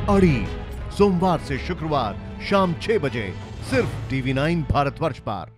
अड़ी, सोमवार से शुक्रवार शाम 6 बजे सिर्फ TV9 भारतवर्ष पर।